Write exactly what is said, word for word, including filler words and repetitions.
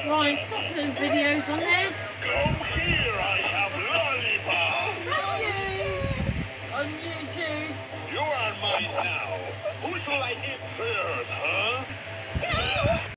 Ryan, stop putting videos on there. Come here, I have lollipop. On YouTube. You are mine now. Who shall I eat first, huh?